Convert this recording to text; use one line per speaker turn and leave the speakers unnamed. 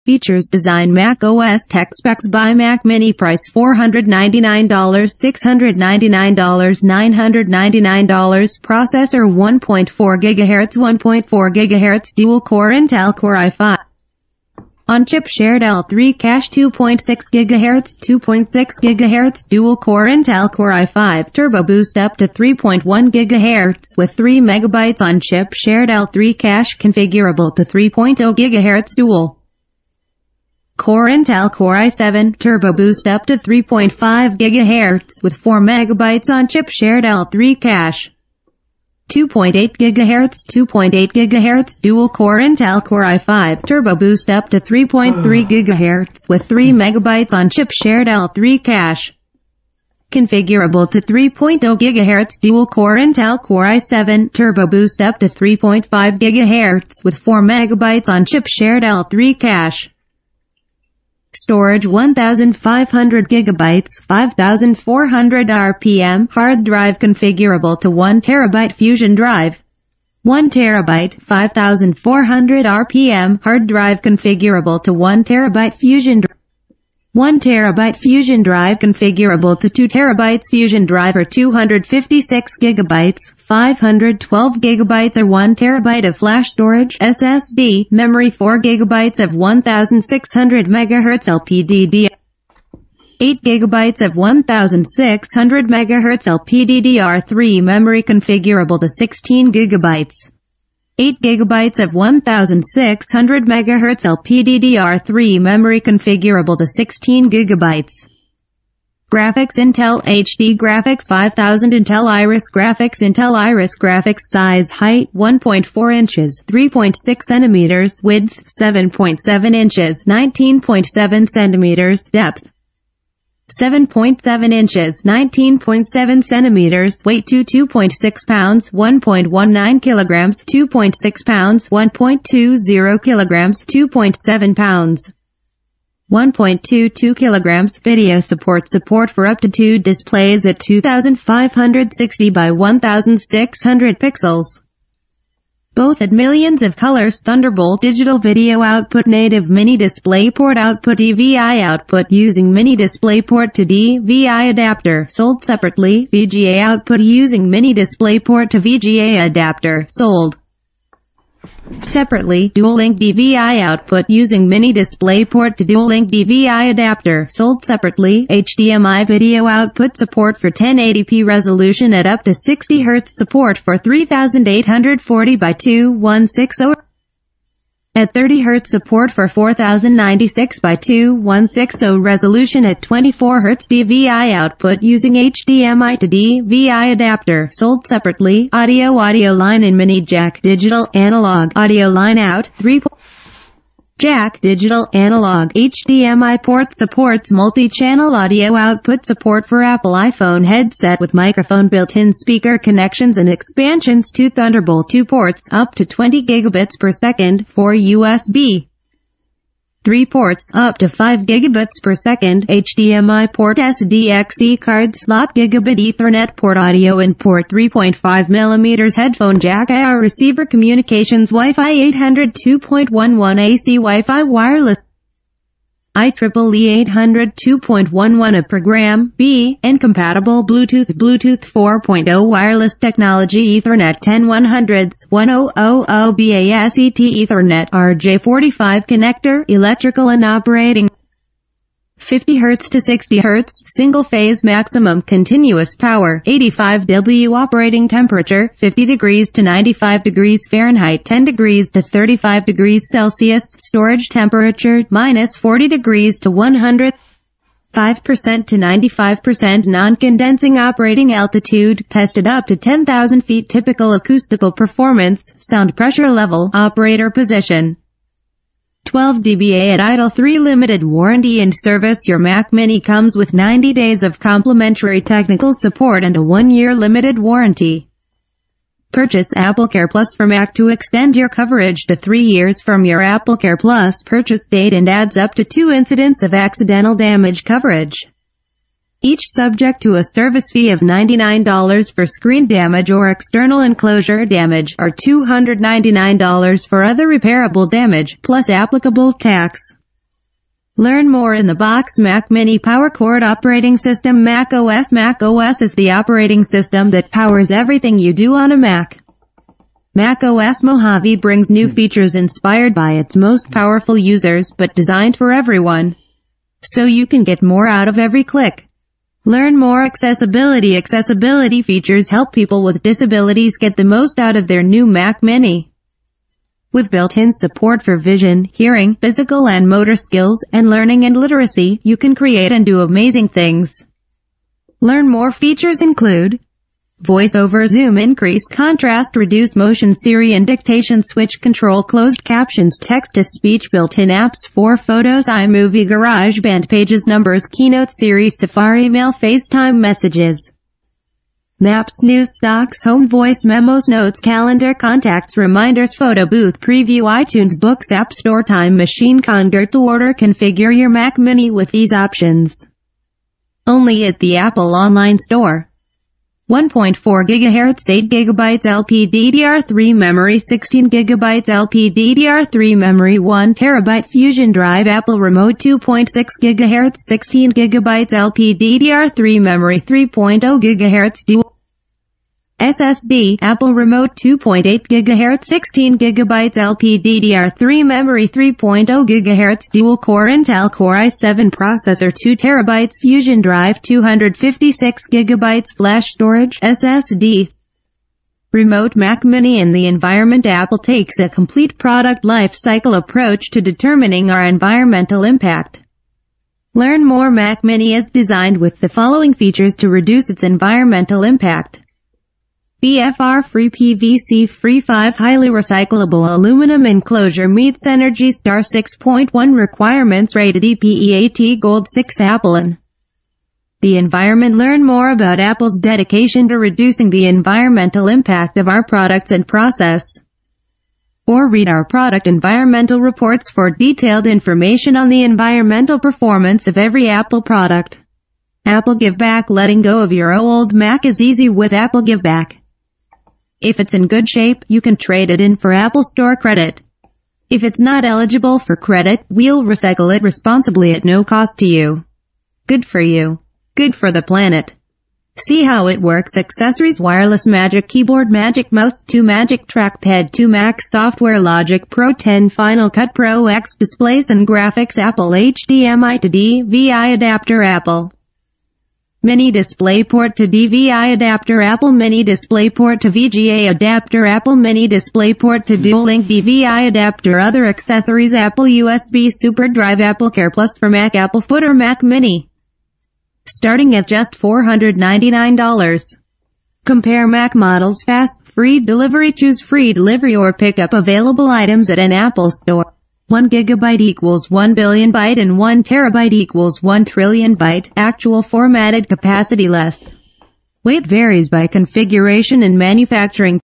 Features: Design, Mac OS. Tech specs by Mac Mini. Price $499, $699, $999. Processor 1.4 GHz, 1.4 GHz dual-core Intel Core i5. On-chip shared L3 cache 2.6 GHz, 2.6 GHz dual-core Intel Core i5 Turbo Boost up to 3.1 GHz with 3 MB on-chip shared L3 cache configurable to 3.0 GHz dual Core Intel Core i7 Turbo Boost up to 3.5 GHz with 4 MB on-chip shared L3 cache. 2.8 GHz, 2.8 GHz dual-core Intel Core i5 Turbo Boost up to 3.3 GHz with 3 MB on-chip shared L3 cache. Configurable to 3.0 GHz dual-core Intel Core i7 Turbo Boost up to 3.5 GHz with 4 MB on-chip shared L3 cache. Storage 1500 GB, 5400 RPM, hard drive configurable to 1 TB Fusion drive. 1 TB, 5400 RPM, hard drive configurable to 1 TB Fusion drive. 1 TB Fusion drive configurable to 2 TB Fusion drive or 256 GB, 512 GB or 1 TB of flash storage, SSD, memory 4 GB of 1600 MHz LPDDR, 8 GB of 1600 MHz LPDDR3 memory configurable to 16 GB. 8 GB of 1600 MHz LPDDR3 memory configurable to 16 GB. Graphics Intel HD Graphics 5000 Intel Iris Graphics Intel Iris Graphics Size Height 1.4 inches 3.6 centimeters Width 7.7 inches 19.7 centimeters Depth 7.7 inches, 19.7 centimeters, weight 2.6 pounds, 1.19 kilograms, 2.6 pounds, 1.20 kilograms, 2.7 pounds, 1.22 kilograms. Video support for up to 2 displays at 2560 by 1600 pixels. Both had millions of colors. Thunderbolt digital video output. Native mini DisplayPort output. DVI output using mini DisplayPort to DVI adapter, sold separately. VGA output using mini DisplayPort to VGA adapter, sold separately. Dual-link DVI output using mini DisplayPort to dual-link DVI adapter, sold separately. HDMI video output. Support for 1080p resolution at up to 60 Hz. Support for 3840 by 2160 at 30 Hz. Support for 4096 by 2160 resolution at 24 Hz. DVI output using HDMI to DVI adapter, sold separately. Audio line in mini jack. Digital analog audio line out. 3 jack. Digital analog HDMI port. Supports multi-channel audio output. Support for Apple iPhone headset with microphone, built-in speaker connections and expansions to Thunderbolt 2 ports, up to 20 gigabits per second, 4 USB 3 ports, up to 5 gigabits per second, HDMI port, SDXC card slot, gigabit Ethernet port, audio in port, 3.5mm headphone jack, AR receiver, communications, Wi-Fi 800 2.11 AC, Wi-Fi wireless, IEEE 800 2.11 per gram, B, incompatible, Bluetooth 4.0 wireless technology, Ethernet 10/100s, 1000 BASET Ethernet, RJ45 connector, electrical and operating. 50 Hz to 60 Hz, single phase maximum continuous power, 85 W operating temperature, 50 degrees to 95 degrees Fahrenheit, 10 degrees to 35 degrees Celsius, storage temperature, minus 40 degrees to 100, 5% to 95% non-condensing operating altitude, tested up to 10,000 feet, typical acoustical performance, sound pressure level, operator position. 12 dBA at idle. 3 limited warranty and service. Your Mac Mini comes with 90 days of complimentary technical support and a 1-year limited warranty. Purchase AppleCare Plus for Mac to extend your coverage to 3 years from your AppleCare Plus purchase date and adds up to 2 incidents of accidental damage coverage, each subject to a service fee of $99 for screen damage or external enclosure damage, or $299 for other repairable damage, plus applicable tax. Learn more in the box. Mac Mini Power Cord Operating System. Mac OS. Mac OS is the operating system that powers everything you do on a Mac. Mac OS Mojave brings new features inspired by its most powerful users, but designed for everyone, so you can get more out of every click. Learn more. Accessibility. Accessibility features help people with disabilities get the most out of their new Mac Mini. With built-in support for vision, hearing, physical and motor skills, and learning and literacy, you can create and do amazing things. Learn more. Features include voiceover, zoom, increase contrast, reduce motion, Siri and dictation, switch, control, closed captions, text-to-speech, built-in apps for photos, iMovie, GarageBand, Pages, Numbers, Keynote, Siri, Safari, Mail, FaceTime, Messages, Maps, News, Stocks, Home, Voice, Memos, Notes, Calendar, Contacts, Reminders, Photo Booth, Preview, iTunes, Books, App Store, Time Machine, Convert to Order. Configure your Mac Mini with these options only at the Apple Online Store. 1.4 GHz, 8 GB LPDDR3 memory, 16 GB LPDDR3 memory, 1 TB Fusion Drive, Apple Remote, 2.6 GHz, 16 GB LPDDR3 memory, 3.0 GHz dual SSD, Apple Remote, 2.8 GHz, 16 GB LPDDR3 memory, 3.0 GHz dual-core Intel Core i7 processor, 2 TB Fusion Drive, 256 GB flash storage SSD. Remote Mac Mini. In the environment, Apple takes a complete product life cycle approach to determining our environmental impact. Learn more. Mac Mini is designed with the following features to reduce its environmental impact: BFR-free, PVC-free, 5 highly recyclable aluminum enclosure, meets Energy Star 6.1 requirements, rated EPEAT Gold 6. Apple and the environment. Learn more about Apple's dedication to reducing the environmental impact of our products and process, or read our product environmental reports for detailed information on the environmental performance of every Apple product. Apple Give Back. Letting go of your old Mac is easy with Apple Give Back. If it's in good shape, you can trade it in for Apple Store credit. If it's not eligible for credit, we'll recycle it responsibly at no cost to you. Good for you. Good for the planet. See how it works. Accessories: wireless Magic Keyboard, Magic Mouse, 2 Magic Trackpad, 2 Mac software, Logic Pro 10, Final Cut Pro X displays and graphics, Apple HDMI to DVI adapter, Apple Mini DisplayPort to DVI adapter, Apple Mini DisplayPort to VGA adapter, Apple Mini DisplayPort to Dual-Link DVI adapter. Other accessories: Apple USB Super Drive, Apple Care Plus for Mac, Apple Footer. Mac Mini, starting at just $499. Compare Mac models. Fast, free delivery. Choose free delivery or pick up available items at an Apple store. 1 GB equals 1 billion byte and 1 TB equals 1 trillion byte. Actual formatted capacity less. Weight varies by configuration and manufacturing.